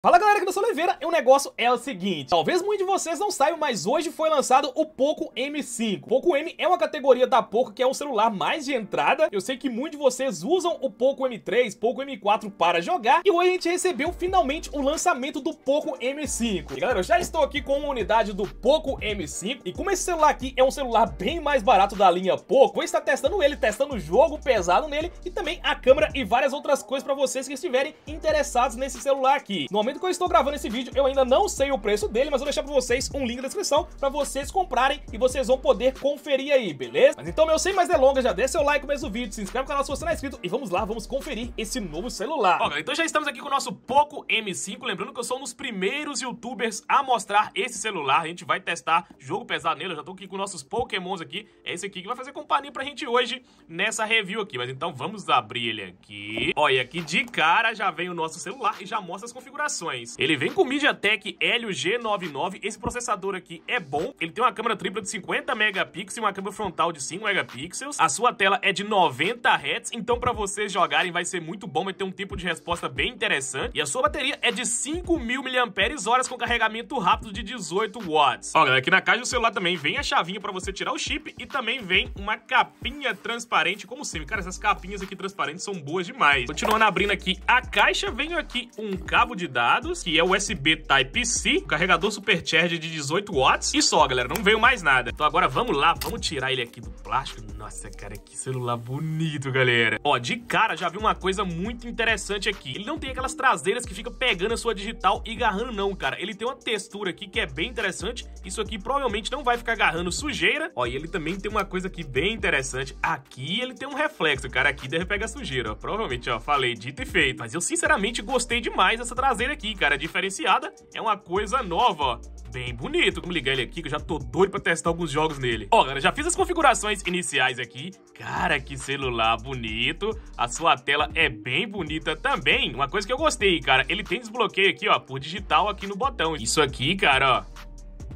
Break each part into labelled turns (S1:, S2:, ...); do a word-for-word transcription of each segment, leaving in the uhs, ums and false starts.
S1: Fala galera, aqui do Sou Oliveira, e o negócio é o seguinte, talvez muitos de vocês não saibam, mas hoje foi lançado o Poco M cinco. Poco M é uma categoria da Poco que é o celular mais de entrada. Eu sei que muitos de vocês usam o Poco M três, Poco M quatro para jogar, e hoje a gente recebeu finalmente o lançamento do Poco M cinco. E galera, eu já estou aqui com uma unidade do Poco M cinco, e como esse celular aqui é um celular bem mais barato da linha Poco, vou estar testando ele, testando o jogo pesado nele, e também a câmera e várias outras coisas para vocês que estiverem interessados nesse celular aqui. No momento que eu estou gravando esse vídeo, eu ainda não sei o preço dele, mas vou deixar pra vocês um link na descrição pra vocês comprarem e vocês vão poder conferir aí, beleza? Mas então, meu, sem mais delongas, já deixa seu like no começo do vídeo, se inscreve no canal se você não é inscrito e vamos lá, vamos conferir esse novo celular. Ó, galera, então já estamos aqui com o nosso Poco M cinco, lembrando que eu sou um dos primeiros youtubers a mostrar esse celular. A gente vai testar jogo pesado nele, eu já tô aqui com nossos pokémons aqui, é esse aqui que vai fazer companhia pra gente hoje nessa review aqui, mas então vamos abrir ele aqui. Olha, aqui de cara já vem o nosso celular e já mostra as configurações. Ele vem com o MediaTek Helio G noventa e nove, esse processador aqui é bom, ele tem uma câmera tripla de cinquenta megapixels e uma câmera frontal de cinco megapixels, a sua tela é de noventa hertz, então pra vocês jogarem vai ser muito bom, vai ter um tempo de resposta bem interessante, e a sua bateria é de cinco mil miliampères-hora com carregamento rápido de dezoito watts. Ó, galera, aqui na caixa do celular também vem a chavinha pra você tirar o chip e também vem uma capinha transparente, como sempre. Cara, essas capinhas aqui transparentes são boas demais. Continuando abrindo aqui a caixa, vem aqui um cabo de dados, que é o U S B Type-C, carregador Supercharge de dezoito watts e só, galera, não veio mais nada. Então agora vamos lá, vamos tirar ele aqui do plástico. Nossa, cara, que celular bonito, galera. Ó, de cara já vi uma coisa muito interessante aqui. Ele não tem aquelas traseiras que fica pegando a sua digital e agarrando não, cara. Ele tem uma textura aqui que é bem interessante. Isso aqui provavelmente não vai ficar agarrando sujeira. Ó, e ele também tem uma coisa aqui bem interessante. Aqui ele tem um reflexo, cara. Aqui deve pegar sujeira, ó. Provavelmente, ó, falei, dito e feito. Mas eu sinceramente gostei demais dessa traseira aqui, cara. Diferenciada, é uma coisa nova, ó. Bem bonito. Vamos ligar ele aqui que eu já tô doido pra testar alguns jogos nele. Ó, galera, já fiz as configurações iniciais aqui. Cara, que celular bonito. A sua tela é bem bonita também. Uma coisa que eu gostei, cara, ele tem desbloqueio aqui, ó, por digital aqui no botão. Isso aqui, cara, ó,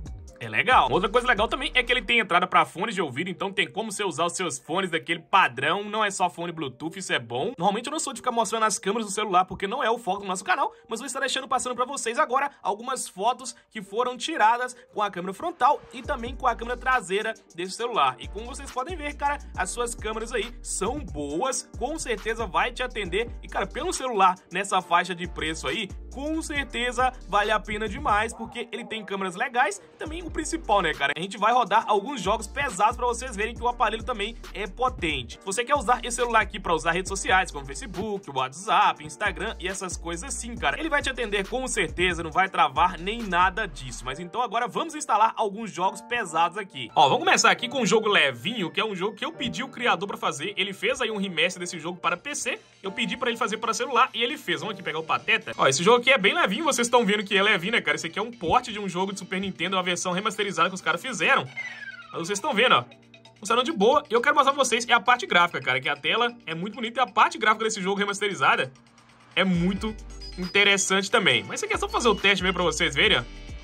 S1: é legal. Outra coisa legal também é que ele tem entrada para fones de ouvido, então tem como você usar os seus fones daquele padrão, não é só fone Bluetooth, isso é bom. Normalmente eu não sou de ficar mostrando as câmeras do celular, porque não é o foco do nosso canal, mas vou estar deixando passando para vocês agora algumas fotos que foram tiradas com a câmera frontal e também com a câmera traseira desse celular. E como vocês podem ver, cara, as suas câmeras aí são boas, com certeza vai te atender. E, cara, pelo celular nessa faixa de preço aí, com certeza vale a pena demais, porque ele tem câmeras legais e também o principal, né, cara? A gente vai rodar alguns jogos pesados pra vocês verem que o aparelho também é potente. Se você quer usar esse celular aqui pra usar redes sociais, como Facebook, WhatsApp, Instagram e essas coisas assim, cara, ele vai te atender com certeza, não vai travar nem nada disso. Mas então agora vamos instalar alguns jogos pesados aqui. Ó, vamos começar aqui com um jogo levinho, que é um jogo que eu pedi o criador pra fazer. Ele fez aí um remaster desse jogo para P C, eu pedi pra ele fazer para celular e ele fez. Vamos aqui pegar o Pateta. Ó, esse jogo aqui é bem levinho, vocês estão vendo que é levinho, né, cara? Esse aqui é um porte de um jogo de Super Nintendo, uma versão remasterizada que os caras fizeram. Mas vocês estão vendo, ó, funcionando de boa. E eu quero mostrar pra vocês é a parte gráfica, cara, que a tela é muito bonita e a parte gráfica desse jogo remasterizada é muito interessante também. Mas isso aqui é só fazer o teste mesmo pra vocês verem, ó,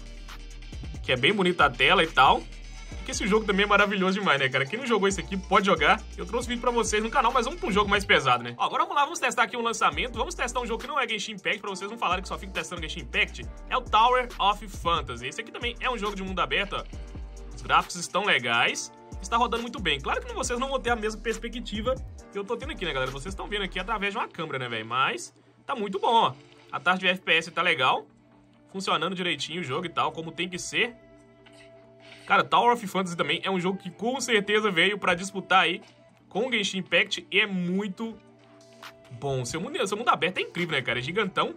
S1: que é bem bonita a tela e tal. Porque esse jogo também é maravilhoso demais, né, cara? Quem não jogou esse aqui pode jogar. Eu trouxe vídeo pra vocês no canal, mas vamos pra um jogo mais pesado, né? Ó, agora vamos lá, vamos testar aqui um lançamento. Vamos testar um jogo que não é Genshin Impact, pra vocês não falarem que só fico testando Genshin Impact. É o Tower of Fantasy. Esse aqui também é um jogo de mundo aberto, ó. Os gráficos estão legais. Está rodando muito bem. Claro que vocês não vão ter a mesma perspectiva que eu tô tendo aqui, né, galera? Vocês estão vendo aqui através de uma câmera, né, velho? Mas tá muito bom, ó. A taxa de F P S tá legal. Funcionando direitinho o jogo e tal, como tem que ser. Cara, Tower of Fantasy também é um jogo que com certeza veio pra disputar aí com o Genshin Impact e é muito bom. Seu mundo, seu mundo aberto é incrível, né, cara? É gigantão.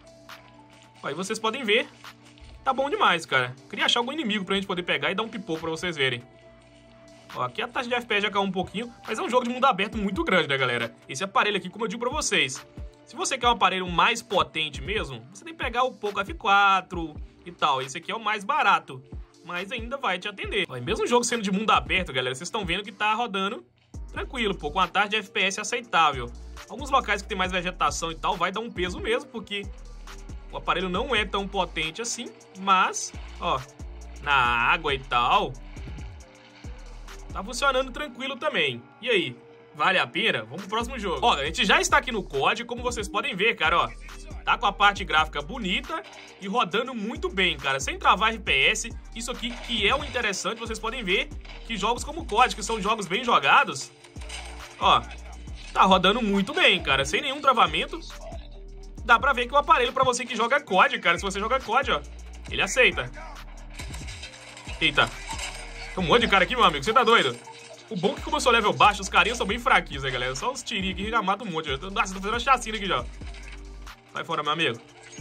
S1: Aí vocês podem ver. Tá bom demais, cara. Queria achar algum inimigo pra gente poder pegar e dar um pipoco pra vocês verem. Ó, aqui a taxa de F P S já caiu um pouquinho, mas é um jogo de mundo aberto muito grande, né, galera? Esse aparelho aqui, como eu digo pra vocês, se você quer um aparelho mais potente mesmo, você tem que pegar o Poco F quatro e tal. Esse aqui é o mais barato, mas ainda vai te atender. Ó, e mesmo o jogo sendo de mundo aberto, galera, vocês estão vendo que tá rodando tranquilo, pô, com uma taxa de F P S aceitável. Alguns locais que tem mais vegetação e tal, vai dar um peso mesmo, porque o aparelho não é tão potente assim, mas, ó, na água e tal, tá funcionando tranquilo também. E aí, vale a pena? Vamos pro próximo jogo. Ó, a gente já está aqui no C O D, como vocês podem ver, cara, ó. Tá com a parte gráfica bonita e rodando muito bem, cara. Sem travar F P S. Isso aqui que é o interessante, vocês podem ver que jogos como C O D, que são jogos bem jogados, ó, tá rodando muito bem, cara. Sem nenhum travamento. Dá pra ver que o aparelho pra você que joga C O D, cara, se você joga C O D, ó, ele aceita. Eita. Tem um monte de cara aqui, meu amigo, você tá doido? O bom é que como eu sou level baixo, os carinhas são bem fraquinhos, né, galera? Só uns tirinhos aqui já mata um monte. Nossa, tô fazendo uma chacina aqui já. Sai fora, meu amigo.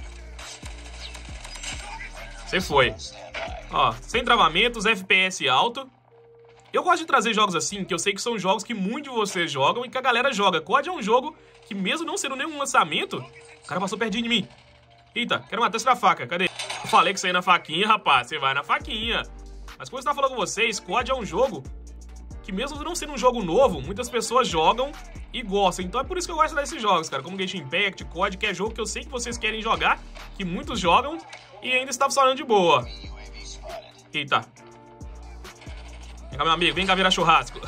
S1: Você foi. Ó, sem travamentos, F P S alto. Eu gosto de trazer jogos assim, que eu sei que são jogos que muitos de vocês jogam e que a galera joga. C O D é um jogo que mesmo não sendo nenhum lançamento, o cara passou pertinho de mim. Eita, quero matar essa faca, cadê? Eu falei que você ia na faquinha, rapaz, você vai na faquinha. Mas como eu estava falando com vocês, C O D é um jogo que mesmo não sendo um jogo novo, muitas pessoas jogam e gostam. Então é por isso que eu gosto desses jogos, cara. Como Genshin Impact, C O D, que é jogo que eu sei que vocês querem jogar, que muitos jogam e ainda está funcionando de boa. Eita. Vem cá, meu amigo, vem cá virar churrasco.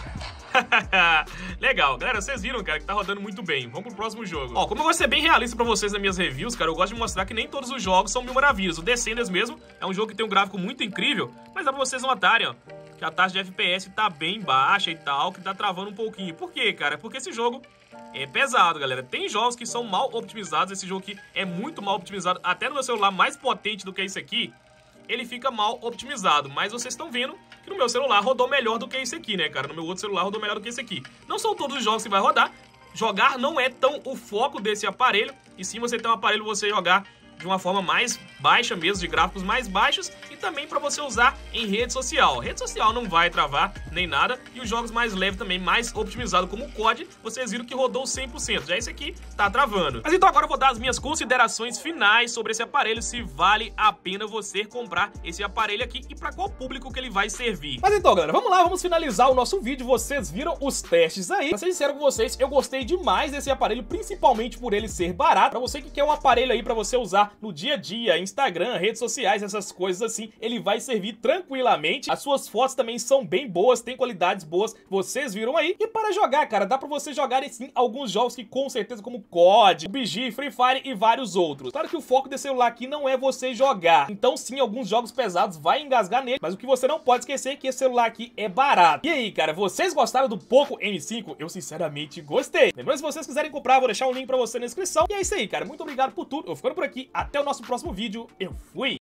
S1: Legal, galera, vocês viram, cara, que tá rodando muito bem. Vamos pro próximo jogo. Ó, como eu vou ser bem realista pra vocês nas minhas reviews, cara, eu gosto de mostrar que nem todos os jogos são mil maravilhas. O Descenders mesmo é um jogo que tem um gráfico muito incrível, mas dá pra vocês notarem, ó, que a taxa de F P S tá bem baixa e tal, que tá travando um pouquinho. Por quê, cara? Porque esse jogo é pesado, galera. Tem jogos que são mal optimizados, esse jogo aqui é muito mal optimizado, até no meu celular mais potente do que esse aqui, ele fica mal optimizado, mas vocês estão vendo que no meu celular rodou melhor do que esse aqui, né, cara? No meu outro celular rodou melhor do que esse aqui. Não são todos os jogos que vai rodar. Jogar não é tão o foco desse aparelho, e sim você ter um aparelho pra você jogar de uma forma mais baixa mesmo, de gráficos mais baixos, e também para você usar em rede social. Rede social não vai travar nem nada, e os jogos mais leves também, mais optimizados como o C O D, vocês viram que rodou cem por cento. Já esse aqui tá travando. Mas então agora eu vou dar as minhas considerações finais sobre esse aparelho, se vale a pena você comprar esse aparelho aqui e para qual público que ele vai servir. Mas então, galera, vamos lá, vamos finalizar o nosso vídeo. Vocês viram os testes aí. Pra ser sincero com vocês, eu gostei demais desse aparelho, principalmente por ele ser barato. Pra você que quer um aparelho aí pra você usar no dia a dia, Instagram, redes sociais, essas coisas assim, ele vai servir tranquilamente. As suas fotos também são bem boas, tem qualidades boas, vocês viram aí. E para jogar, cara, dá pra você jogar sim alguns jogos que com certeza, como C O D, P U B G, Free Fire e vários outros. Claro que o foco desse celular aqui não é você jogar, então sim, alguns jogos pesados vai engasgar nele, mas o que você não pode esquecer é que esse celular aqui é barato. E aí, cara, vocês gostaram do Poco M cinco? Eu sinceramente gostei. Lembrando, se vocês quiserem comprar, vou deixar um link pra você na descrição. E é isso aí, cara, muito obrigado por tudo. Eu vou ficando por aqui, até o nosso próximo vídeo. Eu fui!